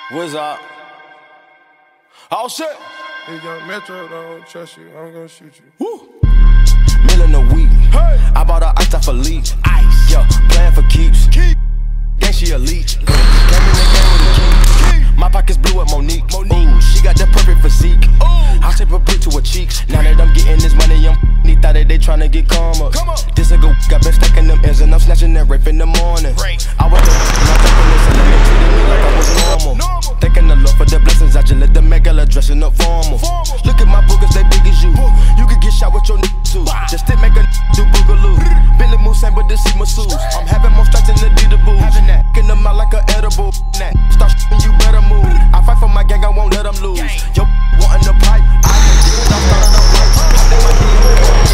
What's up? Oh shit! Hey, young Metro, don't trust you. I'm gonna shoot you. Woo! Million a week. Hey. I bought her ice off a leech. Ice. Yeah, playing for keeps. Keep. Gang she a leech. Came in the game with a key. My pockets blue at Monique. Ooh, she got that perfect physique. Ooh. I shape a brick to her cheeks. Now that I'm getting this money, they thought that they tryna get calmer. This a go, got been stacking them ends and I'm snatching that rape in the morning. I was not taking this and they treated me like I was normal. Thanking the Lord for the blessings, I just let the megala dressing up formal. Look at my boogers, they big as you. You could get shot with your too. Just to make a do boogaloo. Billy Moose ain't but this is masseuse. I'm having more strikes than the Dita Boo. Having that in them out like an edible. Start shooting, you better move. I fight for my gang, I won't let them lose. Yo, wanting the pipe. I started up right. I think my DM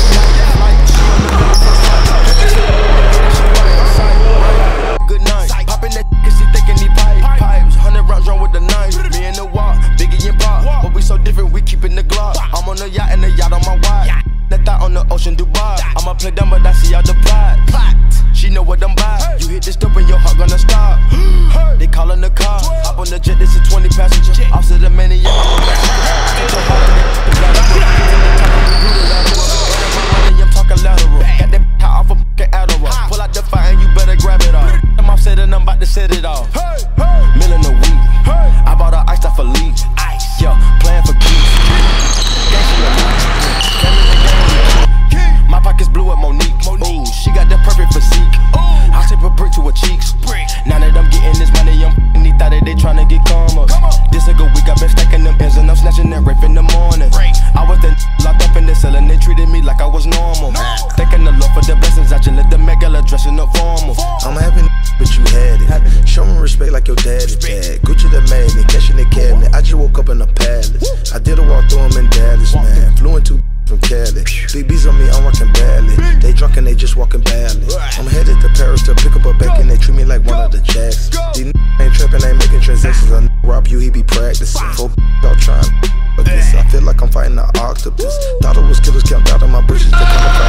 good night. Popping that cause she thinking he pipes. 100 rounds run with the knife. Me and the walk, Biggie and Pop. But we so different, we keepin' the Glock. I'm on the yacht and the yacht on my wide. That thought on the ocean, Dubai. I'ma play dumb, but I see all the plot. She know what I'm by. You hit this dope and your heart gonna stop. They callin' the car. Hop on the jet, this is 20 passenger. Off to the maniac, I'm talking lateral. Got that high off a fucking Adderall. Pull out the fire and you better grab it off. I'm offset and I'm about to set it off. Million a week. I bought her ice off a leak. Yeah, playing for keeps. My pockets blue at Monique. Ooh, she got that perfect physique. I shape a brick to her cheeks. Now that I'm getting this money, they thought that they tryna get calmer. This a good week, I been stacking them ends and I'm snatching that rape in the morning. I was then locked up in the cell and they treated me like I was normal. Thanking the Lord for the blessings, I just let the megala dressing up formal. I'm having but you had it. Show me respect like your daddy dad. Gucci the magnet, catching the cabinet. I just woke up in a palace. I did a walk through them in Dallas, man. Flew into from Cali. Big B's on me, I'm rocking badly. They drunk and they just walking badly. I'm headed to Paris to pick up a back and they treat me like one of the jacks. These ain't trapping, ain't making transactions. I rob you, he be practicing. For y'all trying but this. I feel like I'm fighting an octopus. Thought it was killers, camped out in my bushes.